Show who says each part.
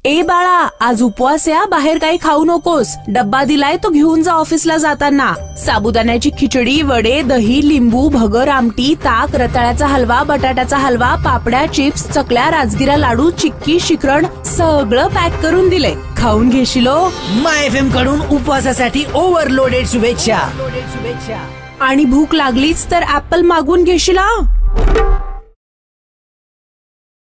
Speaker 1: ए बाळा, आज उपवास या, बाहेर काही खाऊ नकोस. डब्बा दिलाय तो घेऊन जा ऑफिसला जाताना. साबुदाण्याची खिचडी, वडे, दही, लिंबू, भगर, आमटी, ताक, रताळ्याचा हलवा, बटाट्याचा हलवा, पापड्या, चिप्स, चकल्या, राजगिरा लाडू, चिक्की, शिखरण सगळं पॅक करून दिलंय. खाऊन घेशील.
Speaker 2: माय FM कडून उपवासासाठी ओव्हरलोडेड शुभेच्छा.
Speaker 1: आणि भूक लागलीच तर ऍपल मागून घेशील.